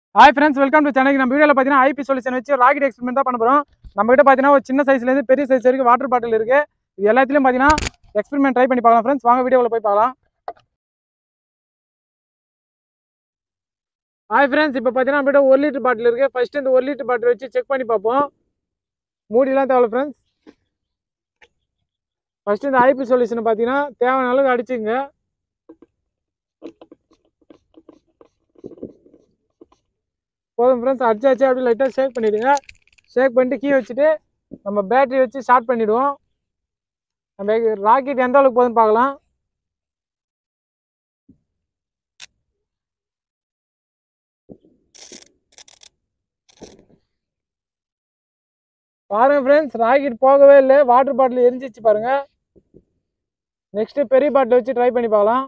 Hi friends, welcome to channel. நம்ம வீடியோல பாத்தீங்கன்னா IP சொல்யூஷன் வச்சு ராக்கெட் எக்ஸ்பெரிமென்ட் தான் பண்ண போறோம். நம்ம கிட்ட பாத்தீங்கன்னா ஒரு சின்ன சைஸ்ல இருந்து பெரிய சைஸ் வரைக்கும் வாட்டர் பாட்டில் இருக்கு. இது எல்லாத்துலயும் பாத்தீங்கன்னா எக்ஸ்பெரிமென்ட் ட்ரை பண்ணி பார்க்கலாம் फ्रेंड्स. வாங்க வீடியோல போய் பார்க்கலாம். Hi friends, இப்போ பாத்தீங்கன்னா நம்ம கிட்ட 1 லிட்டர் பாட்டில் இருக்கு. ஃபர்ஸ்ட் இந்த 1 லிட்டர் பாட்டில் வச்சு செக் பண்ணி பார்ப்போம். மூடிலாம் தேவல फ्रेंड्स. ஃபர்ஸ்ட் இந்த IP சொல்யூஷன் பாத்தீங்கன்னா தேவையான அளவு அடிச்சுங்க. போதும் फ्रेंड्स, அடிச்சாச்சு. அப்படியே லைட்டா ஷேக் பண்ணிடுங்க. ஷேக் பண்ணிட்டு கீ வச்சுட்டு நம்ம பேட்டரி வச்சு ஸ்டார்ட் பண்ணிடுவோம். நம்ம ராக்கெட் எந்த அளவுக்கு போகுதுன்னு பார்க்கலாம். பாருங்க फ्रेंड्स, ராக்கெட் போகவே இல்லை. வாட்டர் பாட்டில் எரிஞ்சிச்சு பாருங்க. நெக்ஸ்ட் பெரிய பாட்டில் வச்சு ட்ரை பண்ணி பார்க்கலாம்.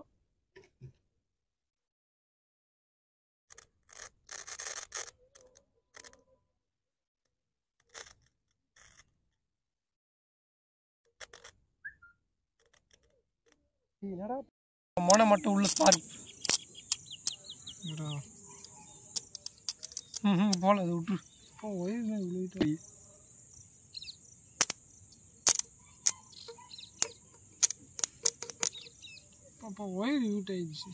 மோனை மட்டும் உள்ள ஸ்பார்க் போல அது விட்டு அப்போ ஒயர் யூட் ஆயிடுச்சு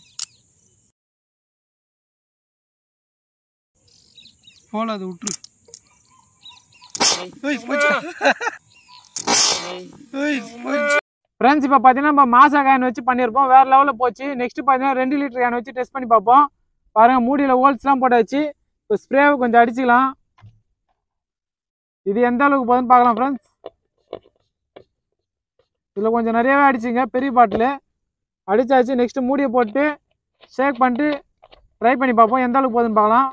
போல அது விட்டு ஃப்ரெண்ட்ஸ், இப்போ பார்த்தீங்கன்னா நம்ம மாசா கேன் வச்சு பண்ணியிருப்போம். வேறு லெவலில் போச்சு. நெக்ஸ்ட் பார்த்தீங்கன்னா 2 லிட்டர் கேன் வச்சு டெஸ்ட் பண்ணி பார்ப்போம். பாருங்கள், மூடியில் ஹோல்ஸ்லாம் போட்டாச்சு. இப்போ ஸ்ப்ரேவை கொஞ்சம் அடிச்சுக்கலாம். இது எந்த அளவுக்கு போகுதுன்னு பார்க்கலாம் ஃப்ரெண்ட்ஸ். இதில் கொஞ்சம் நிறையவே அடிச்சுங்க. பெரிய பாட்டில் அடித்தாச்சு. நெக்ஸ்ட்டு மூடியை போட்டு ஷேக் பண்ணிட்டு ட்ரை பண்ணி பார்ப்போம் எந்த அளவுக்கு போகுதுன்னு பார்க்கலாம்.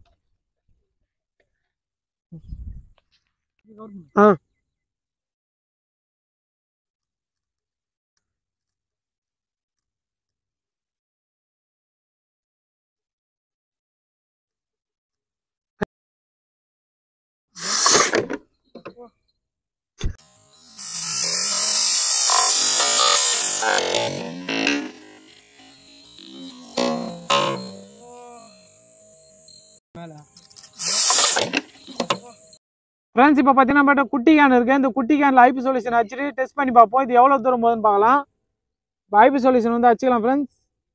ஃப்ரெண்ட்ஸ், இப்போ பார்த்தீங்கன்னா நம்மகிட்ட குட்டி கேன் இருக்குது. இந்த குட்டி கேனில் IP சொல்யூஷன் வச்சுட்டு டெஸ்ட் பண்ணி பார்ப்போம். இது எவ்வளோ தூரம் போகுதுன்னு பார்க்கலாம். இப்போ IP சொல்யூஷன் வந்து வச்சுக்கலாம் ஃப்ரெண்ட்ஸ்.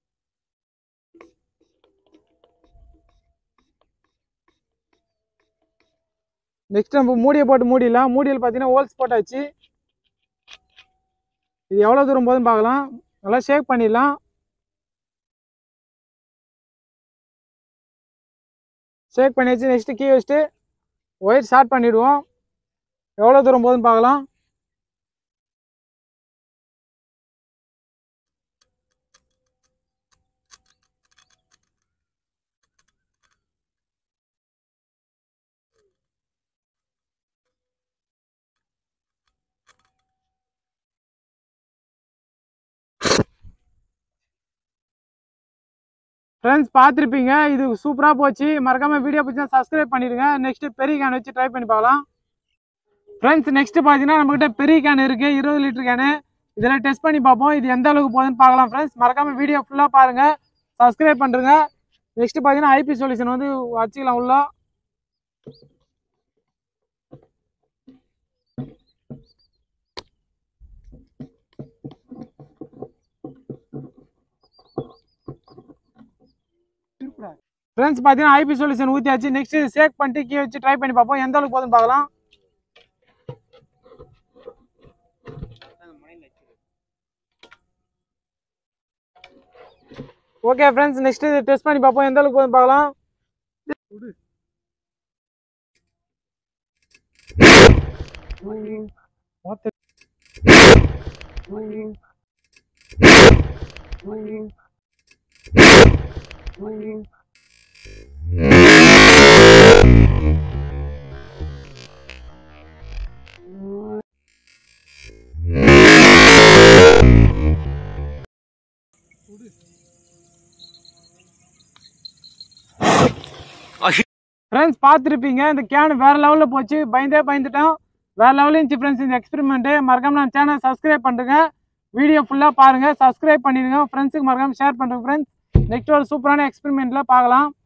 நெக்ஸ்ட் நம்ம மூடியை போட்டு மூடிடலாம். மூடியில் பார்த்தீங்கன்னா ஹோல்ஸ் போட்டாச்சு. இது எவ்வளோ தூரம் போகுதுன்னு பார்க்கலாம். நல்லா ஷேக் பண்ணிடலாம். ஷேக் பண்ணியாச்சு. நெக்ஸ்ட்டு கீ வச்சுட்டு ஒயர் ஸ்டார்ட் பண்ணிவிடுவோம். எவ்வளோ தூரம் போகுதுன்னு பார்க்கலாம். ஃப்ரெண்ட்ஸ், பார்த்துருப்பீங்க. இது சூப்பராக போச்சு. மறக்காமல் வீடியோ பிடிச்சா சப்ஸ்கிரைப் பண்ணிடுங்க. நெக்ஸ்ட்டு பெரிய கேன் வச்சு ட்ரை பண்ணி பார்க்கலாம். ஃப்ரெண்ட்ஸ், நெக்ஸ்ட்டு பார்த்தீங்கன்னா நம்மகிட்ட பெரிய கேன் இருக்குது. 20 லிட்டர் கேனு. இதெல்லாம் டெஸ்ட் பண்ணி பார்ப்போம். இது எந்த அளவுக்கு போகுதுன்னு பார்க்கலாம் ஃப்ரெண்ட்ஸ். மறக்காமல் வீடியோ ஃபுல்லாக பாருங்கள். சப்ஸ்கிரைப் பண்ணுறங்க. நெக்ஸ்ட்டு பார்த்தீங்கன்னா IP சொல்யூஷன் வந்து வச்சுக்கலாம் உள்ள. ஃப்ரெண்ட்ஸ், பார்த்தீங்கன்னா IP சொல்யூஷன் ஊற்றியாச்சு. நெக்ஸ்ட்டு ஷேக் பண்ணிட்டு கீ வச்சு ட்ரை பண்ணி பார்ப்போம் எந்த அளவுக்கு போகுதுன்னு பார்க்கலாம். ஓகே ஃப்ரெண்ட்ஸ், நெக்ஸ்ட்டு டெஸ்ட் பண்ணி பார்ப்போம் எந்த அளவுக்கு போகுதுன்னு பார்க்கலாம். ஃப்ரெண்ட்ஸ், பார்த்துருப்பீங்க. இந்த கேன் வேறு லெவலில் போச்சு. பயந்துட்டோம். வேறு லெவலில் இருந்துச்சு ஃப்ரெண்ட்ஸ் இந்த எக்ஸ்பெரிமெண்ட்டு. மறக்காம நம்ம சேனல் சப்ஸ்கிரைப் பண்ணுறேங்க. வீடியோ ஃபுல்லாக பாருங்கள். சப்ஸ்கிரைப் பண்ணிடுங்க. ஃப்ரெண்ட்ஸுக்கு மறக்காமல் ஷேர் பண்ணுறேங்க ஃப்ரெண்ட்ஸ். நெக்ஸ்ட் ஒரு சூப்பரான எக்ஸ்பெரிமெண்ட்டில் பார்க்கலாம்.